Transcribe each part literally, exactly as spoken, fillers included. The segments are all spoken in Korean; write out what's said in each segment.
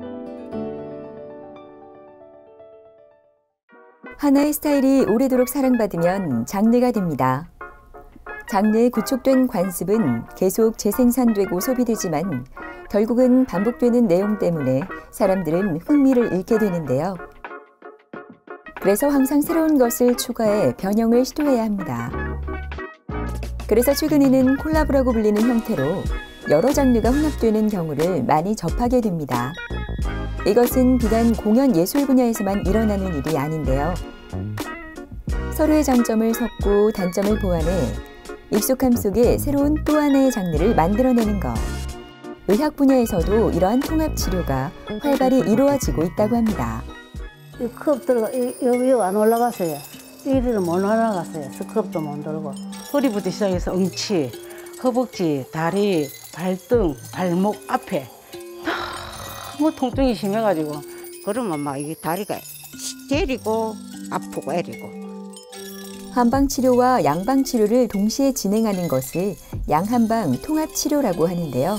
하나의 스타일이 오래도록 사랑받으면 장르가 됩니다. 장르에 구축된 관습은 계속 재생산되고 소비되지만 결국은 반복되는 내용 때문에 사람들은 흥미를 잃게 되는데요. 그래서 항상 새로운 것을 추가해 변형을 시도해야 합니다. 그래서 최근에는 콜라보라고 불리는 형태로 여러 장르가 혼합되는 경우를 많이 접하게 됩니다. 이것은 비단 공연 예술 분야에서만 일어나는 일이 아닌데요. 서로의 장점을 섞고 단점을 보완해 익숙함 속에 새로운 또 하나의 장르를 만들어내는 것. 의학 분야에서도 이러한 통합 치료가 활발히 이루어지고 있다고 합니다. 이 컵 들어 여기 안 올라갔어요. 이리는 못 올라갔어요. 스컵도 못 들고. 허리부터 시작해서 엉치, 허벅지, 다리, 발등, 발목 앞에 너무 통증이 심해가지고 그러면 막 이게 다리가 때리고 아프고 애리고. 한방치료와 양방치료를 동시에 진행하는 것을 양한방 통합치료라고 하는데요.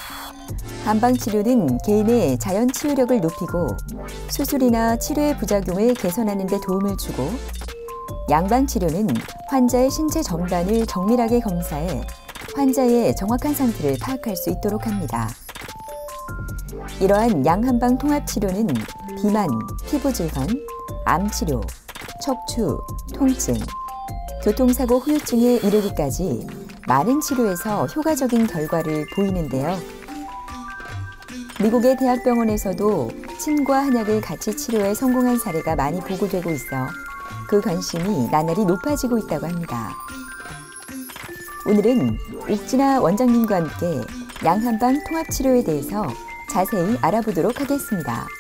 한방치료는 개인의 자연 치유력을 높이고 수술이나 치료의 부작용을 개선하는 데 도움을 주고, 양방치료는 환자의 신체 전반을 정밀하게 검사해 환자의 정확한 상태를 파악할 수 있도록 합니다. 이러한 양한방 통합치료는 비만, 피부질환, 암치료, 척추, 통증, 교통사고 후유증에 이르기까지 많은 치료에서 효과적인 결과를 보이는데요. 미국의 대학병원에서도 침과 한약을 같이 치료해 성공한 사례가 많이 보고되고 있어 그 관심이 나날이 높아지고 있다고 합니다. 오늘은 옥진아 원장님과 함께 양한방 통합치료에 대해서 자세히 알아보도록 하겠습니다.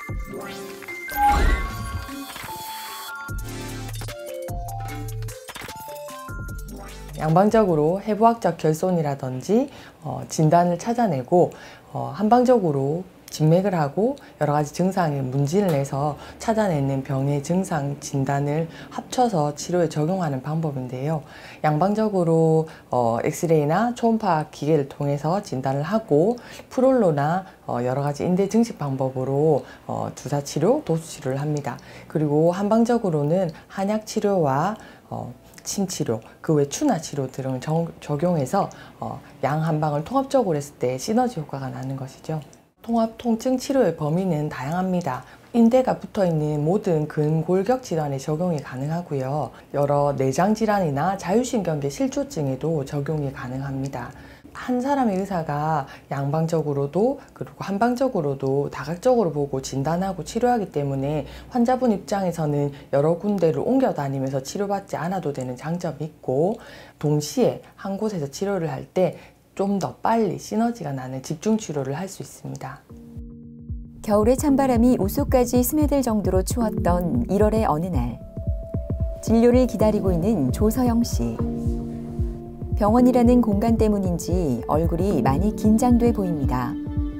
양방적으로 해부학적 결손이라든지 어, 진단을 찾아내고 어, 한방적으로 진맥을 하고 여러 가지 증상에 문진을 내서 찾아내는 병의 증상 진단을 합쳐서 치료에 적용하는 방법인데요. 양방적으로 어, 엑스레이나 초음파 기계를 통해서 진단을 하고 프롤로나 어, 여러 가지 인대 증식 방법으로 어, 주사 치료, 도수 치료를 합니다. 그리고 한방적으로는 한약 치료와 어, 침치료, 그 외 추나 치료 등을 적용해서 어, 양한방을 통합적으로 했을 때 시너지 효과가 나는 것이죠. 통합 통증 치료의 범위는 다양합니다. 인대가 붙어있는 모든 근골격 질환에 적용이 가능하고요. 여러 내장 질환이나 자율신경계 실조증에도 적용이 가능합니다. 한 사람의 의사가 양방적으로도 그리고 한방적으로도 다각적으로 보고 진단하고 치료하기 때문에 환자분 입장에서는 여러 군데를 옮겨 다니면서 치료받지 않아도 되는 장점이 있고, 동시에 한 곳에서 치료를 할 때 좀 더 빨리 시너지가 나는 집중 치료를 할 수 있습니다. 겨울의 찬바람이 우수까지 스며들 정도로 추웠던 일월의 어느 날, 진료를 기다리고 있는 조서영 씨. 병원이라는 공간 때문인지 얼굴이 많이 긴장돼 보입니다.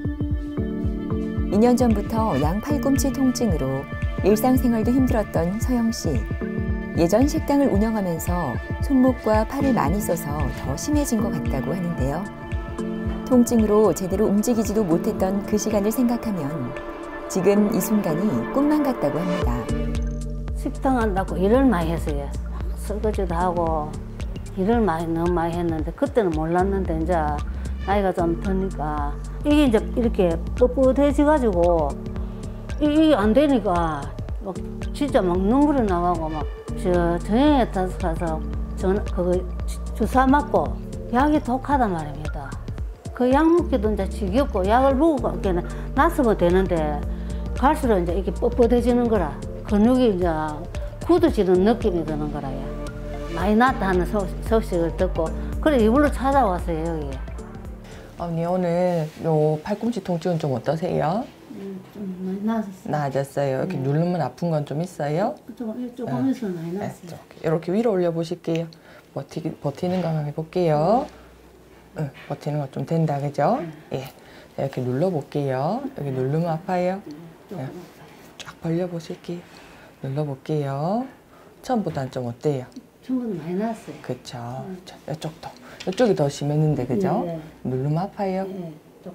이 년 전부터 양 팔꿈치 통증으로 일상생활도 힘들었던 서영 씨. 예전 식당을 운영하면서 손목과 팔을 많이 써서 더 심해진 것 같다고 하는데요. 통증으로 제대로 움직이지도 못했던 그 시간을 생각하면 지금 이 순간이 꿈만 같다고 합니다. 식당 한다고 일을 많이 했어요. 설거지도 하고 일을 많이 너무 많이 했는데 그때는 몰랐는데 이제 나이가 좀 드니까 이게 이제 이렇게 뻣뻣해져가지고 이게 안 되니까 막 진짜 막 눈물이 나가고 막 저 저녁에 가서 전 그거 주사 맞고 약이 독하단 말입니다. 그 약 먹기도 이제 지겹고 약을 먹고 그냥 놨으면 되는데 갈수록 이제 이게 뻣뻣해지는 거라 근육이 이제 굳어지는 느낌이 드는 거라요. 많이 낫다 하는 소, 소식을 듣고 그래 이불로 찾아왔어요 여기. 언니 오늘 요 팔꿈치 통증은 좀 어떠세요? 음, 좀 많이 나아졌어요. 나아졌어요. 이렇게 네. 누르면 아픈 건 좀 있어요? 조금 조금 있어 많이 나았어요. 네, 이렇게 위로 올려 보실게요. 버티 버티는 거 한번 해볼게요. 응. 응, 버티는 거 좀 된다, 그죠? 네. 예. 이렇게 눌러 볼게요. 여기 누르면 아파요? 네. 쫙 벌려 보실게요. 눌러 볼게요. 처음보다는 좀 어때요? 처음보다 많이 나았어요. 그쵸. 음. 자, 이쪽도. 이쪽이 더 심했는데, 그죠? 네. 누르면 아파요? 네, 조금은.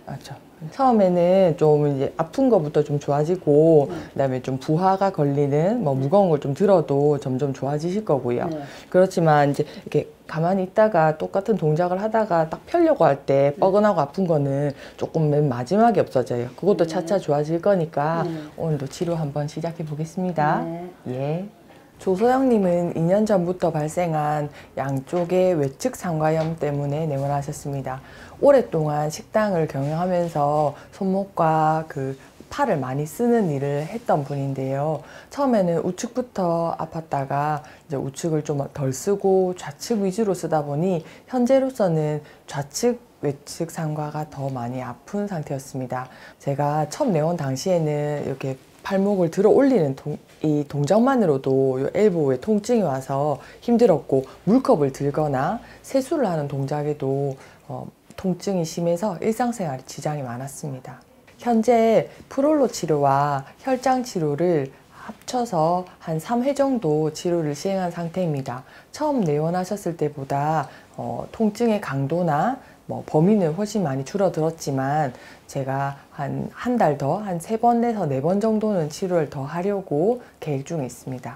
맞죠. 처음에는 좀 이제 아픈 것부터 좀 좋아지고, 네. 그다음에 좀 부하가 걸리는 뭐 무거운 걸 좀 들어도 점점 좋아지실 거고요. 네. 그렇지만 이제 이렇게 가만히 있다가 똑같은 동작을 하다가 딱 펴려고 할 때 뻐근하고 아픈 거는 조금 맨 마지막에 없어져요. 그것도 네. 차차 좋아질 거니까 네. 오늘도 치료 한번 시작해 보겠습니다. 네. 예. 조소영님은 이 년 전부터 발생한 양쪽의 외측 상과염 때문에 내원하셨습니다. 오랫동안 식당을 경영하면서 손목과 그 팔을 많이 쓰는 일을 했던 분인데요. 처음에는 우측부터 아팠다가 이제 우측을 좀 덜 쓰고 좌측 위주로 쓰다 보니 현재로서는 좌측 외측 상과가 더 많이 아픈 상태였습니다. 제가 처음 내원 당시에는 이렇게 팔목을 들어 올리는 동, 이 동작만으로도 요 엘보에 통증이 와서 힘들었고, 물컵을 들거나 세수를 하는 동작에도 어, 통증이 심해서 일상생활에 지장이 많았습니다. 현재 프롤로 치료와 혈장 치료를 합쳐서 한 삼 회 정도 치료를 시행한 상태입니다. 처음 내원하셨을 때보다 어, 통증의 강도나 뭐 범위는 훨씬 많이 줄어들었지만, 제가 한 한 달 더, 한 세 번에서 네 번 정도는 치료를 더 하려고 계획 중에 있습니다.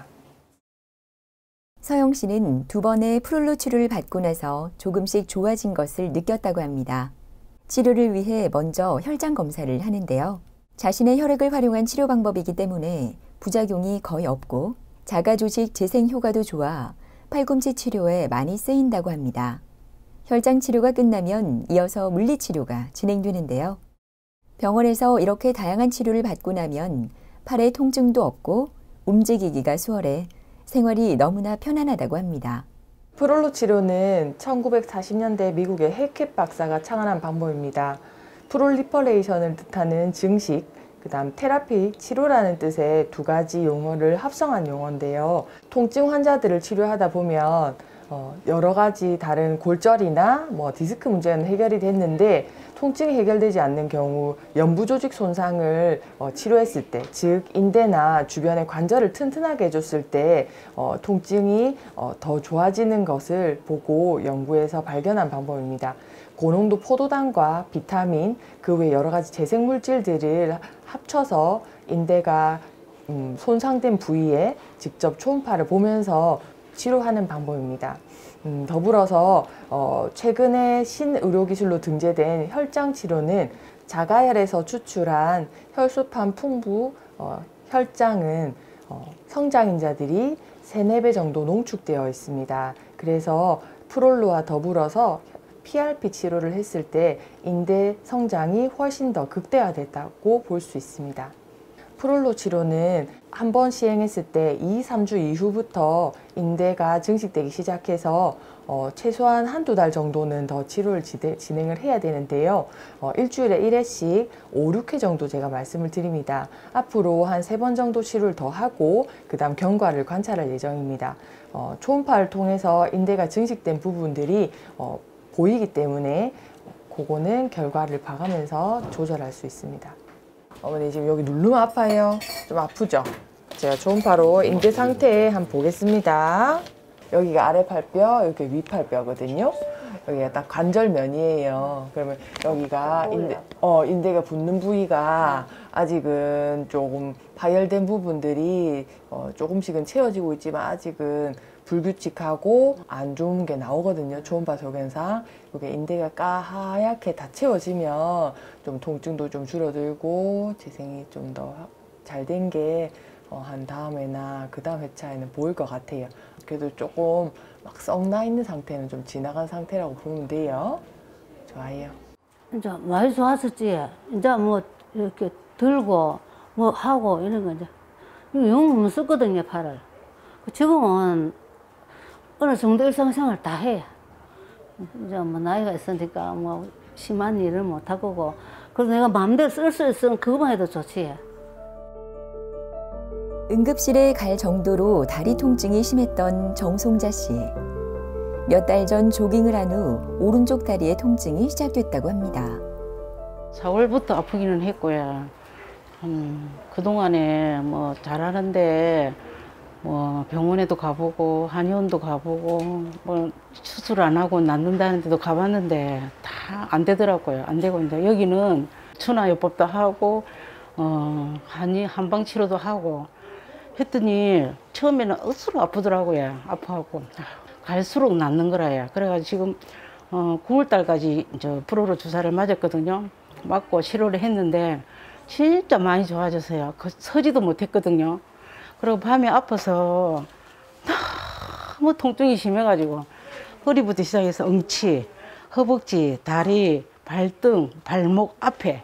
서영 씨는 두 번의 프롤로 치료를 받고 나서 조금씩 좋아진 것을 느꼈다고 합니다. 치료를 위해 먼저 혈장 검사를 하는데요. 자신의 혈액을 활용한 치료 방법이기 때문에 부작용이 거의 없고 자가조직 재생 효과도 좋아 팔꿈치 치료에 많이 쓰인다고 합니다. 혈장 치료가 끝나면 이어서 물리치료가 진행되는데요. 병원에서 이렇게 다양한 치료를 받고 나면 팔에 통증도 없고 움직이기가 수월해 생활이 너무나 편안하다고 합니다. 프롤로 치료는 천구백사십 년대 미국의 헬캣 박사가 창안한 방법입니다. 프롤리퍼레이션을 뜻하는 증식, 그 다음 테라피, 치료라는 뜻의 두 가지 용어를 합성한 용어인데요. 통증 환자들을 치료하다 보면 어, 여러 가지 다른 골절이나 뭐 디스크 문제는 해결이 됐는데, 통증이 해결되지 않는 경우 연부조직 손상을 어, 치료했을 때, 즉 인대나 주변의 관절을 튼튼하게 해줬을 때 어, 통증이 어, 더 좋아지는 것을 보고 연구해서 발견한 방법입니다. 고농도 포도당과 비타민, 그 외 여러 가지 재생 물질들을 합쳐서 인대가 음, 손상된 부위에 직접 초음파를 보면서 치료하는 방법입니다. 음, 더불어서 어, 최근에 신의료기술로 등재된 혈장 치료는 자가혈에서 추출한 혈소판 풍부 어, 혈장은 어, 성장인자들이 세네 배 정도 농축되어 있습니다. 그래서 프롤로와 더불어서 피알피 치료를 했을 때 인대 성장이 훨씬 더 극대화됐다고 볼 수 있습니다. 프롤로 치료는 한 번 시행했을 때 이, 삼 주 이후부터 인대가 증식되기 시작해서 어, 최소한 한두 달 정도는 더 치료를 지대, 진행을 해야 되는데요. 어, 일주일에 일 회씩 오, 육 회 정도 제가 말씀을 드립니다. 앞으로 한 세 번 정도 치료를 더 하고 그 다음 경과를 관찰할 예정입니다. 어, 초음파를 통해서 인대가 증식된 부분들이 어, 보이기 때문에 그거는 결과를 봐가면서 조절할 수 있습니다. 어머니 지금 여기 누르면 아파요? 좀 아프죠? 제가 초음파로 인대 상태 한번 보겠습니다. 여기가 아래팔뼈, 여기 위팔뼈거든요. 여기가 딱 관절면이에요. 그러면 여기가 인대, 어, 인대가 붙는 부위가 아직은 조금 파열된 부분들이 어, 조금씩은 채워지고 있지만 아직은 불규칙하고 안 좋은 게 나오거든요. 초음파 소견상. 이게 인대가 까하얗게 다 채워지면 좀 통증도 좀 줄어들고 재생이 좀 더 잘 된 게 어, 한 다음에나 그 다음 회차에는 보일 것 같아요. 그래도 조금 막 썩 나 있는 상태는 좀 지나간 상태라고 보면 돼요. 좋아요. 이제 많이 좋았었지. 이제 뭐 이렇게 들고 뭐 하고 이런 거 이제 영 썼거든요, 팔을. 지금은 어느 정도 일상생활 다 해. 이제 뭐 나이가 있으니까 뭐 심한 일을 못 하고, 그래서 내가 마음대로 쓸 수 있으면 그것만 해도 좋지. 응급실에 갈 정도로 다리 통증이 심했던 정송자 씨. 몇 달 전 조깅을 한 후 오른쪽 다리의 통증이 시작됐다고 합니다. 사월부터 아프기는 했고요. 음, 그동안에 뭐 잘하는데 뭐 병원에도 가보고 한의원도 가보고 뭐 수술 안 하고 낫는다는 데도 가봤는데 다 안 되더라고요. 안 되고 이제 여기는 추나요법도 하고 어 한의 한방 치료도 하고 했더니 처음에는 억수로 아프더라고요. 아파하고 갈수록 낫는 거라요. 그래가지고 지금 어 구월 달까지 저 프로로 주사를 맞았거든요. 맞고 치료를 했는데 진짜 많이 좋아졌어요. 그 서지도 못했거든요. 그리고 밤에 아파서 너무 통증이 심해가지고 허리부터 시작해서 엉치, 허벅지, 다리, 발등, 발목 앞에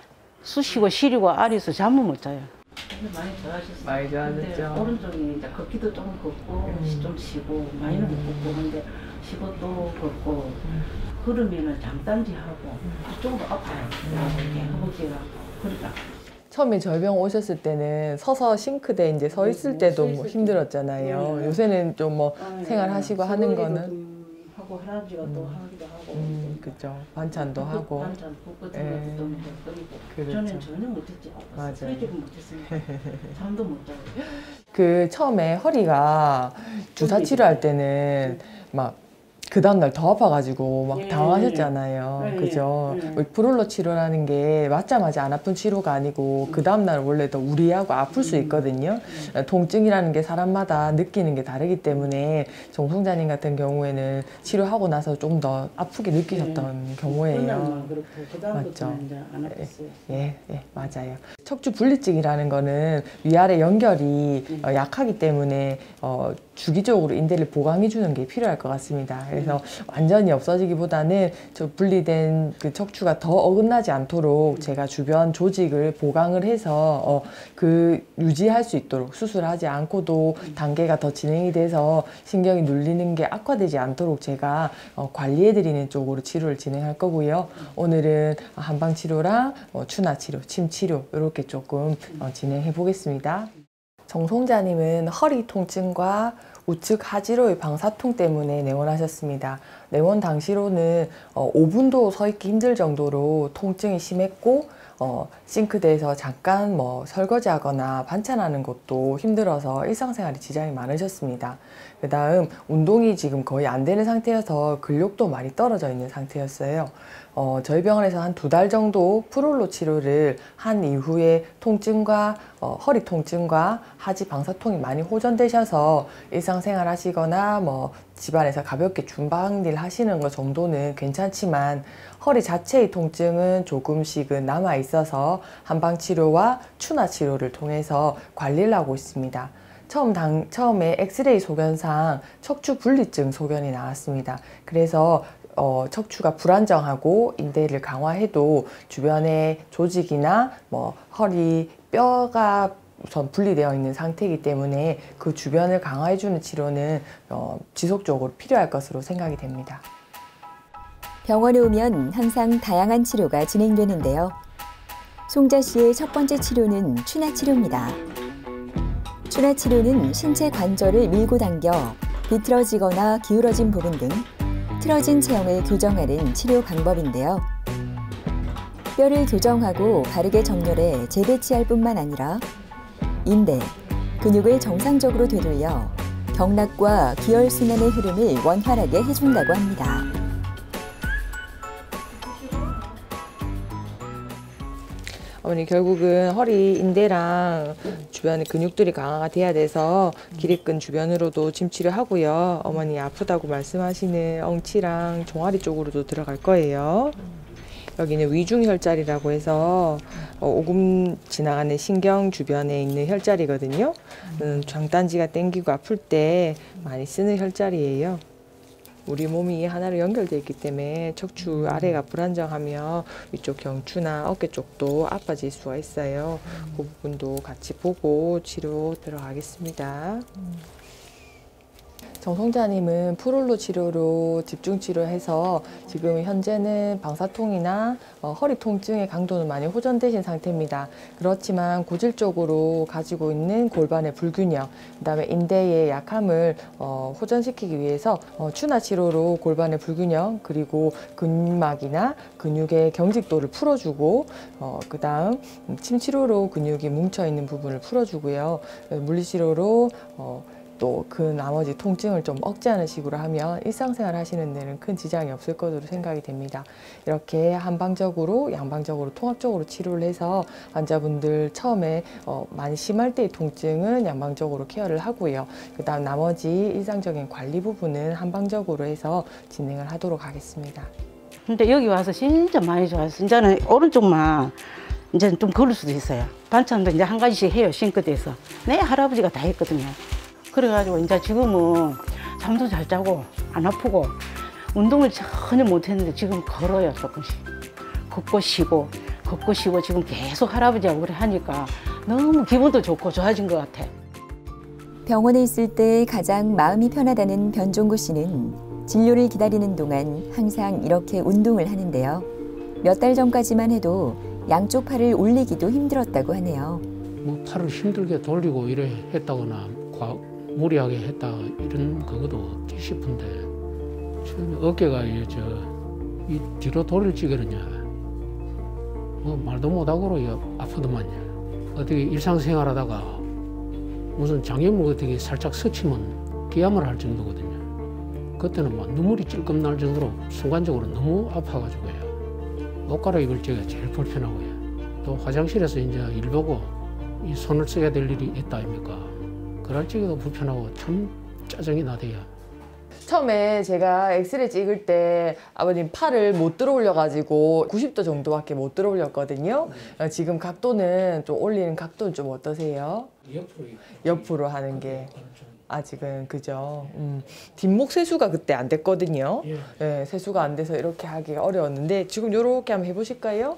쑤시고 시리고 아리수 잠을 못 자요. 많이 좋아졌어요. 많이 좋아졌죠. 오른쪽이 이제 걷기도 조금 걷고 음. 좀 쉬고 많이는 못 걷고 근데 쉬고 또 걷고 걸으면은 잠단지 하고 이쪽도 아파요. 이렇게 허벅지가 그러니까. 처음에 저희 병 오셨을 때는 서서 싱크대 이제 서 있을 때도 뭐 힘들었잖아요. 네. 요새는 좀 뭐 아, 생활하시고 네. 하는 설거지도 거는 좀 하고 할아버지가 또 하기도 하고 음, 그죠. 반찬도 하고. 반찬 국 같은 예. 것도 좀 끓이고 그렇죠. 저는 전혀 못했지. 맞아요. 설거지를 못했으니까 잠도 못 자고. 그 처음에 허리가 주사 치료할 때는 막 그 다음날 더 아파가지고 막 예, 당황하셨잖아요. 예, 그죠? 예. 뭐 프롤로 치료라는 게 맞자마자 안 아픈 치료가 아니고 그 다음날 원래 더 우리하고 아플 수 있거든요. 통증이라는 게 사람마다 느끼는 게 다르기 때문에 정송자님 같은 경우에는 치료하고 나서 좀 더 아프게 느끼셨던 경우예요. 그날만 그렇고 맞죠. 그다음부터는 이제 안 아팠어요. 예, 예, 맞아요. 척추 분리증이라는 거는 위아래 연결이 어, 약하기 때문에 어, 주기적으로 인대를 보강해 주는 게 필요할 것 같습니다. 그래서 완전히 없어지기보다는 저 분리된 그 척추가 더 어긋나지 않도록 제가 주변 조직을 보강을 해서 어, 그 유지할 수 있도록 수술하지 않고도 단계가 더 진행이 돼서 신경이 눌리는 게 악화되지 않도록 제가 어, 관리해 드리는 쪽으로 치료를 진행할 거고요. 오늘은 한방 치료랑 어, 추나 치료, 침 치료 이렇게 조금 어, 진행해 보겠습니다. 정송자님은 허리 통증과 우측 하지로의 방사통 때문에 내원하셨습니다. 내원 당시로는 어, 오 분도 서 있기 힘들 정도로 통증이 심했고 어, 싱크대에서 잠깐 뭐 설거지하거나 반찬하는 것도 힘들어서 일상생활에 지장이 많으셨습니다. 그 다음 운동이 지금 거의 안 되는 상태여서 근력도 많이 떨어져 있는 상태였어요. 어, 저희 병원에서 한 두 달 정도 프롤로 치료를 한 이후에 통증과 어, 허리 통증과 하지 방사통이 많이 호전되셔서 일상생활 하시거나 뭐 집안에서 가볍게 준방일 하시는 것 정도는 괜찮지만 허리 자체의 통증은 조금씩은 남아 있어서 한방 치료와 추나 치료를 통해서 관리를 하고 있습니다. 처음 당, 처음에 엑스레이 소견상 척추 분리증 소견이 나왔습니다. 그래서 어, 척추가 불안정하고 인대를 강화해도 주변의 조직이나 뭐 허리, 뼈가 우선 분리되어 있는 상태이기 때문에 그 주변을 강화해주는 치료는 어, 지속적으로 필요할 것으로 생각이 됩니다. 병원에 오면 항상 다양한 치료가 진행되는데요. 송자 씨의 첫 번째 치료는 추나 치료입니다. 추나 치료는 신체 관절을 밀고 당겨 비틀어지거나 기울어진 부분 등 틀어진 체형을 교정하는 치료 방법인데요. 뼈를 교정하고 바르게 정렬해 재배치할 뿐만 아니라 인대, 근육을 정상적으로 되돌려 경락과 기혈순환의 흐름을 원활하게 해준다고 합니다. 어머니 결국은 허리 인대랑 주변의 근육들이 강화가 돼야 돼서 기립근 주변으로도 침 치료하고요. 어머니 아프다고 말씀하시는 엉치랑 종아리 쪽으로도 들어갈 거예요. 여기는 위중혈자리라고 해서 어, 오금 지나가는 신경 주변에 있는 혈자리거든요. 음, 장단지가 땡기고 아플 때 많이 쓰는 혈자리예요. 우리 몸이 하나로 연결되어 있기 때문에 척추 아래가 불안정하면 위쪽 경추나 어깨 쪽도 아파질 수가 있어요. 그 부분도 같이 보고 치료 들어가겠습니다. 정송자님은 프롤로 치료로 집중 치료해서 지금 현재는 방사통이나 어, 허리 통증의 강도는 많이 호전되신 상태입니다. 그렇지만 고질적으로 가지고 있는 골반의 불균형, 그다음에 인대의 약함을 어, 호전시키기 위해서 어, 추나 치료로 골반의 불균형 그리고 근막이나 근육의 경직도를 풀어주고 어, 그다음 침 치료로 근육이 뭉쳐 있는 부분을 풀어주고요. 물리치료로 어, 또 그 나머지 통증을 좀 억제하는 식으로 하면 일상생활 하시는 데는 큰 지장이 없을 것으로 생각이 됩니다. 이렇게 한방적으로 양방적으로 통합적으로 치료를 해서 환자분들 처음에 어, 많이 심할 때의 통증은 양방적으로 케어를 하고요. 그 다음 나머지 일상적인 관리 부분은 한방적으로 해서 진행을 하도록 하겠습니다. 근데 여기 와서 진짜 많이 좋았어요. 이제는 오른쪽만 이제 좀 걸을 수도 있어요. 반찬도 이제 한 가지씩 해요. 싱크대에서. 내 할아버지가 다 했거든요. 그래가지고 이제 지금은 잠도 잘 자고 안 아프고 운동을 전혀 못했는데 지금 걸어요. 조금씩 걷고 쉬고 걷고 쉬고 지금 계속 할아버지하고 그래 하니까 너무 기분도 좋고 좋아진 것 같아. 병원에 있을 때 가장 마음이 편하다는 변종구 씨는 진료를 기다리는 동안 항상 이렇게 운동을 하는데요. 몇 달 전까지만 해도 양쪽 팔을 올리기도 힘들었다고 하네요. 뭐 팔을 힘들게 돌리고 이래 했다거나 과, 무리하게 했다 이런 그것도 없지 싶은데 지금 어깨가 이, 저, 이 뒤로 돌릴 찌그러냐 뭐 말도 못하고 아프더만요. 어떻게 일상생활하다가 무슨 장애물 어떻게 살짝 스치면 기함을 할 정도거든요. 그때는 막 눈물이 찔끔 날 정도로 순간적으로 너무 아파가지고요. 옷 갈아입을 때가 제일 불편하고요. 또 화장실에서 이제 일 보고 이 손을 써야 될 일이 있다 아닙니까? 그럴 적에도 불편하고 참 짜증이 나대요. 처음에 제가 엑스레이 찍을 때 아버님 팔을 못 들어 올려가지고 구십 도 정도밖에 못 들어 올렸거든요. 네. 지금 각도는 좀 올리는 각도는 좀 어떠세요? 옆으로 옆으로 하는 게 아직은 그죠. 음, 뒷목 세수가 그때 안 됐거든요. 예. 네, 세수가 안 돼서 이렇게 하기가 어려웠는데 지금 이렇게 한번 해보실까요?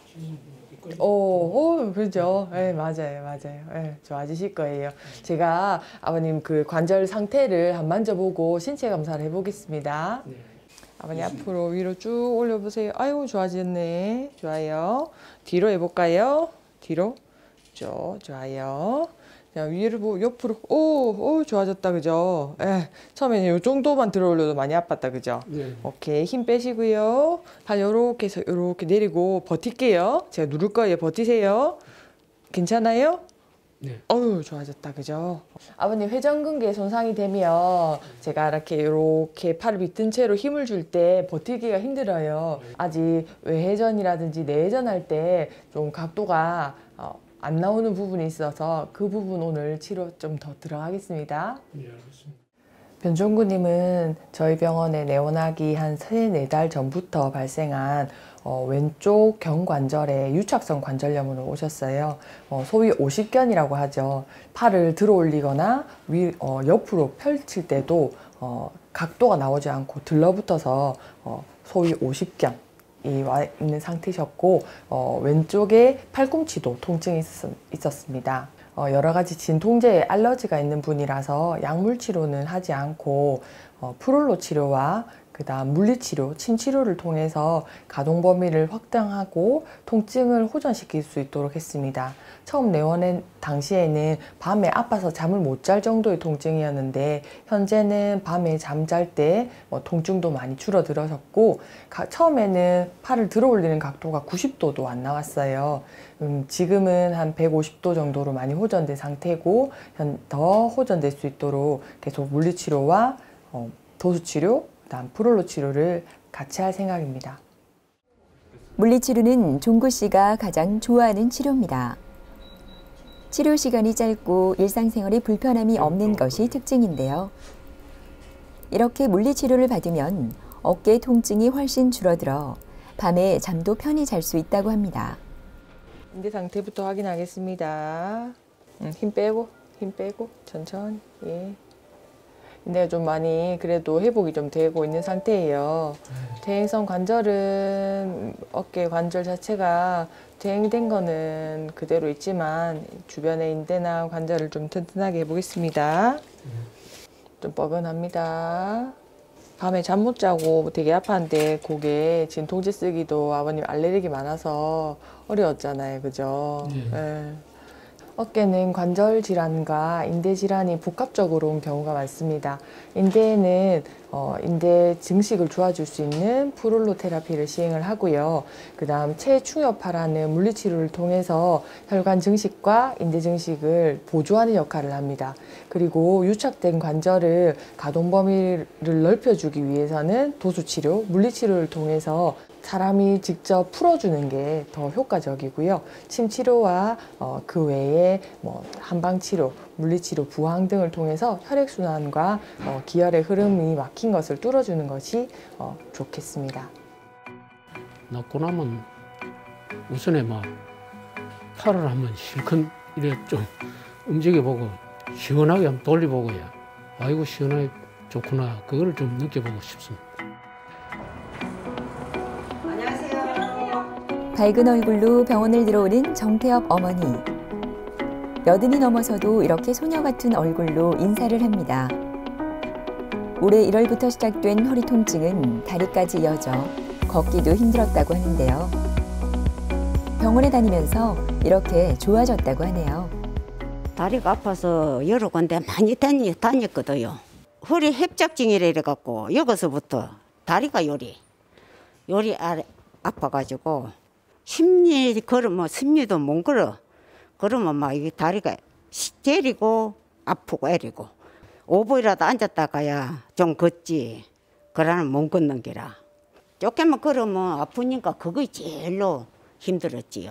오, 오, 그죠. 네, 맞아요, 맞아요. 네, 좋아지실 거예요. 제가 아버님 그 관절 상태를 한번 만져보고 신체 검사를 해보겠습니다. 네. 아버님 앞으로 위로 쭉 올려보세요. 아유, 좋아졌네. 좋아요. 뒤로 해볼까요? 뒤로. 쭉, 좋아요. 자, 위를 보고 옆으로. 오, 오, 좋아졌다, 그죠? 예, 처음에는 이 정도만 들어 올려도 많이 아팠다, 그죠? 네. 오케이, 힘 빼시고요. 발 요렇게 해서 요렇게 내리고 버틸게요. 제가 누를 거예요. 버티세요. 괜찮아요? 네. 어우, 좋아졌다, 그죠? 아버님 회전근개 손상이 되면 제가 이렇게 이렇게 팔을 비튼 채로 힘을 줄 때 버티기가 힘들어요. 아직 외회전이라든지 내회전할 때 좀 각도가 어, 안 나오는 부분이 있어서 그 부분 오늘 치료 좀 더 들어가겠습니다. 네, 알겠습니다. 변종구님은 저희 병원에 내원하기 한 세네 달 전부터 발생한 어, 왼쪽 경관절에 유착성 관절염으로 오셨어요. 어, 소위 오십견이라고 하죠. 팔을 들어 올리거나 위, 어, 옆으로 펼칠 때도 어, 각도가 나오지 않고 들러붙어서 어, 소위 오십견 이 와 있는 상태셨고 어, 왼쪽에 팔꿈치도 통증이 있었, 있었습니다. 어, 여러 가지 진통제에 알러지가 있는 분이라서 약물 치료는 하지 않고 어, 프롤로 치료와 그 다음 물리치료, 침치료를 통해서 가동 범위를 확장하고 통증을 호전시킬 수 있도록 했습니다. 처음 내원한 당시에는 밤에 아파서 잠을 못 잘 정도의 통증이었는데 현재는 밤에 잠잘 때 뭐 통증도 많이 줄어들었고 가, 처음에는 팔을 들어 올리는 각도가 구십 도도 안 나왔어요. 음, 지금은 한 백오십 도 정도로 많이 호전된 상태고 현, 더 호전될 수 있도록 계속 물리치료와 어, 도수치료, 그다음 프롤로 치료를 같이 할 생각입니다. 물리치료는 종구 씨가 가장 좋아하는 치료입니다. 치료 시간이 짧고 일상생활에 불편함이 없는 것이 특징인데요. 이렇게 물리치료를 받으면 어깨 통증이 훨씬 줄어들어 밤에 잠도 편히 잘 수 있다고 합니다. 인대 상태부터 확인하겠습니다. 음, 힘 빼고, 힘 빼고, 천천히. 예. 인대가 좀 많이 그래도 회복이 좀 되고 있는 상태예요. 퇴행성 관절은 어깨 관절 자체가 퇴행된 거는 그대로 있지만 주변의 인대나 관절을 좀 튼튼하게 해보겠습니다. 좀 뻐근합니다. 밤에 잠 못 자고 되게 아팠는데 고개 진통제 쓰기도 아버님 알레르기 많아서 어려웠잖아요. 그죠? 네. 네. 어깨는 관절 질환과 인대 질환이 복합적으로 온 경우가 많습니다. 인대에는 어, 인대 증식을 도와줄 수 있는 프롤로 테라피를 시행을 하고요. 그 다음 체충협파라는 물리치료를 통해서 혈관 증식과 인대 증식을 보조하는 역할을 합니다. 그리고 유착된 관절을 가동 범위를 넓혀주기 위해서는 도수치료, 물리치료를 통해서 사람이 직접 풀어주는 게 더 효과적이고요. 침치료와 어, 그 외에 뭐 한방치료, 물리치료, 부항 등을 통해서 혈액순환과 어, 기혈의 흐름이 막힌 것을 뚫어주는 것이 어, 좋겠습니다. 낫고 나면 우선에 막 팔을 한번 실컷 이래 좀 움직여보고 시원하게 한번 돌려보고야 아이고 시원하게 좋구나 그걸 좀 느껴보고 싶습니다. 밝은 얼굴로 병원을 들어오는 정태엽 어머니. 여든이 넘어서도 이렇게 소녀 같은 얼굴로 인사를 합니다. 올해 일월부터 시작된 허리 통증은 다리까지 이어져 걷기도 힘들었다고 하는데요. 병원에 다니면서 이렇게 좋아졌다고 하네요. 다리가 아파서 여러 군데 많이 다니, 다녔거든요. 허리 협착증이라 이래갖고 여기서부터 다리가 요리, 요리 아래, 아파가지고 심리 걸으면 심리도 못 걸어. 그러면 막 이 다리가 때리고 아프고 애리고 오 분이라도 앉았다가야 좀 걷지. 그러는 못 걷는 게라. 조금만 걸으면 아프니까 그거 제일로 힘들었지요.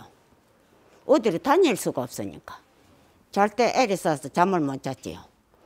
어디를 다닐 수가 없으니까. 잘 때 애리 싸서 잠을 못 잤지요.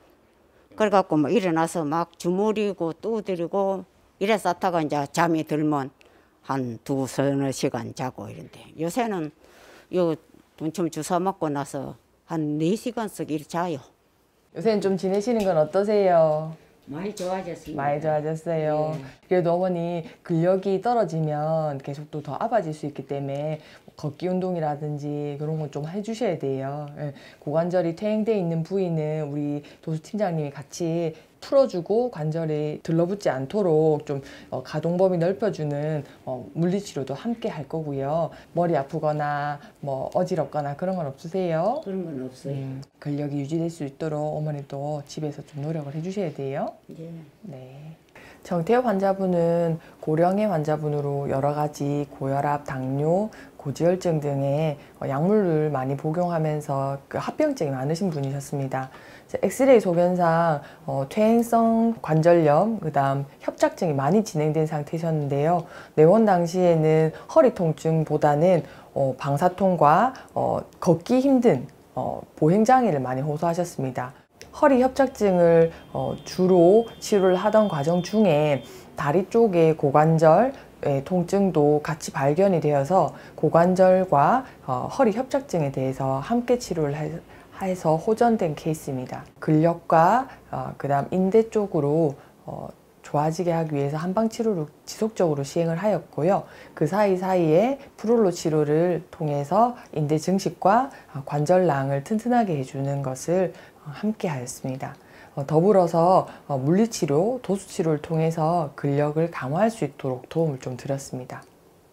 그래갖고 뭐 일어나서 막 주무리고 두드리고 이래 싸다가 이제 잠이 들면 한 두 서너 시간 자고 이런데 요새는 요 동치미 주사 맞고 나서 한 네 시간씩 이렇게 자요. 요새는 좀 지내시는 건 어떠세요? 많이 좋아졌습니다. 많이 좋아졌어요. 네. 그래도 어머니 근력이 떨어지면 계속 또 더 아파질 수 있기 때문에 걷기 운동이라든지 그런 거 좀 해주셔야 돼요. 예. 고관절이 퇴행되어 있는 부위는 우리 도수 팀장님이 같이 풀어주고 관절이 들러붙지 않도록 좀 어, 가동 범위 넓혀주는 어, 물리치료도 함께 할 거고요. 머리 아프거나 뭐 어지럽거나 그런 건 없으세요? 그런 건 없어요. 음, 근력이 유지될 수 있도록 어머니도 집에서 좀 노력을 해주셔야 돼요. 네. 네. 정태엽 환자분은 고령의 환자분으로 여러 가지 고혈압, 당뇨, 고지혈증 등의 약물을 많이 복용하면서 그 합병증이 많으신 분이셨습니다. 엑스레이 소견상 어, 퇴행성 관절염, 그 다음 협착증이 많이 진행된 상태셨는데요. 내원 당시에는 허리 통증보다는 어, 방사통과 어, 걷기 힘든 어, 보행장애를 많이 호소하셨습니다. 허리 협착증을 어, 주로 치료를 하던 과정 중에 다리 쪽의 고관절 통증도 같이 발견이 되어서 고관절과 어, 허리 협착증에 대해서 함께 치료를 해, 해서 호전된 케이스입니다. 근력과 어, 그 다음 인대 쪽으로 어, 좋아지게 하기 위해서 한방치료를 지속적으로 시행을 하였고요. 그 사이사이에 프롤로 치료를 통해서 인대 증식과 관절낭을 튼튼하게 해주는 것을 함께 하였습니다. 더불어서 물리치료, 도수치료를 통해서 근력을 강화할 수 있도록 도움을 좀 드렸습니다.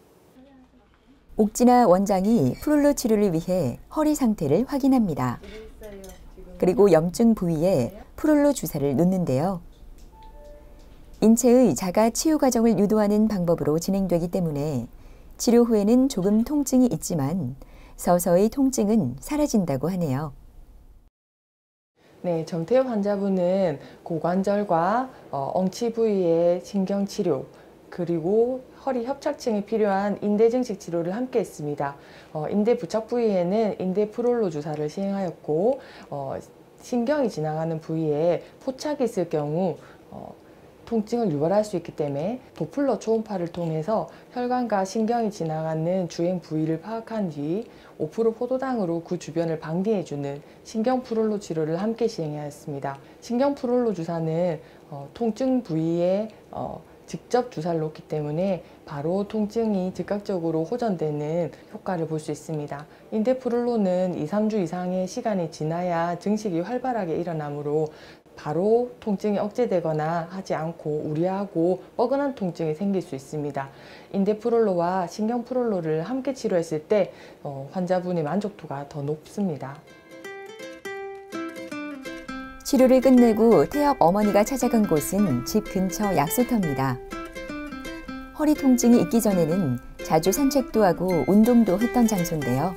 옥진아 원장이 프롤로 치료를 위해 허리 상태를 확인합니다. 그리고 염증 부위에 프롤로 주사를 놓는데요. 인체의 자가 치유 과정을 유도하는 방법으로 진행되기 때문에 치료 후에는 조금 통증이 있지만 서서히 통증은 사라진다고 하네요. 네, 정태엽 환자분은 고관절과 어, 엉치 부위의 신경치료, 그리고 허리 협착증이 필요한 인대 증식 치료를 함께 했습니다. 어, 인대 부착 부위에는 인대 프롤로 주사를 시행하였고 어, 신경이 지나가는 부위에 포착이 있을 경우 어, 통증을 유발할 수 있기 때문에 도플러 초음파를 통해서 혈관과 신경이 지나가는 주행 부위를 파악한 뒤 오 퍼센트 포도당으로 그 주변을 방기해주는 신경 프롤로 치료를 함께 시행하였습니다. 신경 프롤로 주사는 어, 통증 부위에 어, 직접 주사를 놓기 때문에 바로 통증이 즉각적으로 호전되는 효과를 볼 수 있습니다. 인대 프롤로는 이, 삼 주 이상의 시간이 지나야 증식이 활발하게 일어나므로 바로 통증이 억제되거나 하지 않고 우리하고 뻐근한 통증이 생길 수 있습니다. 인대프롤로와 신경프롤로를 함께 치료했을 때 어, 환자분의 만족도가 더 높습니다. 치료를 끝내고 태엽 어머니가 찾아간 곳은 집 근처 약수터입니다. 허리 통증이 있기 전에는 자주 산책도 하고 운동도 했던 장소인데요.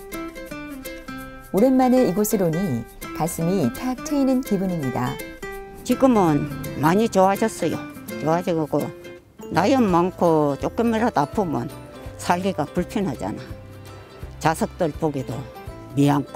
오랜만에 이곳을 오니 가슴이 탁 트이는 기분입니다. 지금은 많이 좋아졌어요. 좋아지고 나이 많고 조금이라도 아프면 살기가 불편하잖아. 자석들 보기도 미안고.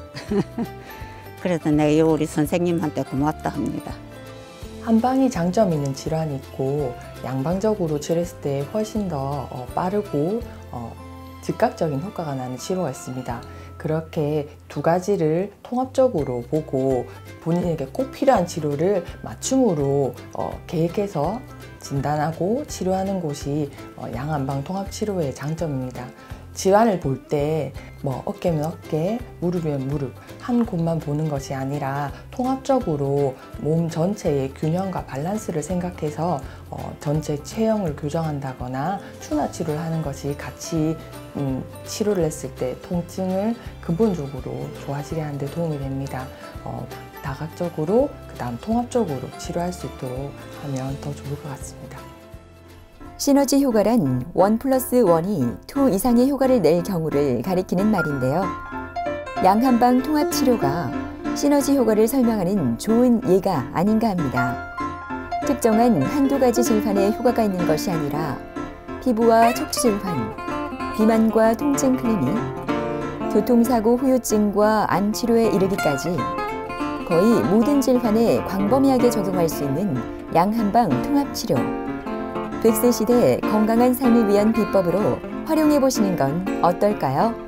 그래서 내가 우리 선생님한테 고맙다 합니다. 한방이 장점 있는 질환이 있고 양방적으로 치료했을 때 훨씬 더 빠르고 어, 즉각적인 효과가 나는 치료가 있습니다. 그렇게 두 가지를 통합적으로 보고 본인에게 꼭 필요한 치료를 맞춤으로 어, 계획해서 진단하고 치료하는 곳이 어, 양한방 통합치료의 장점입니다. 질환을 볼 때 뭐 어깨면 어깨, 무릎이면 무릎 한 곳만 보는 것이 아니라 통합적으로 몸 전체의 균형과 밸런스를 생각해서 어, 전체 체형을 교정한다거나 추나 치료를 하는 것이 같이 음, 치료를 했을 때 통증을 근본적으로 좋아지게 하는 데 도움이 됩니다. 어, 다각적으로 그 다음 통합적으로 치료할 수 있도록 하면 더 좋을 것 같습니다. 시너지 효과란 원 플러스 원이 투 이상의 효과를 낼 경우를 가리키는 말인데요. 양한방 통합치료가 시너지 효과를 설명하는 좋은 예가 아닌가 합니다. 특정한 한두 가지 질환에 효과가 있는 것이 아니라 피부와 척추질환, 비만과 통증 클리닉, 교통사고 후유증과 암 치료에 이르기까지 거의 모든 질환에 광범위하게 적용할 수 있는 양한방 통합치료. 백 세 시대 건강한 삶을 위한 비법으로 활용해 보시는 건 어떨까요?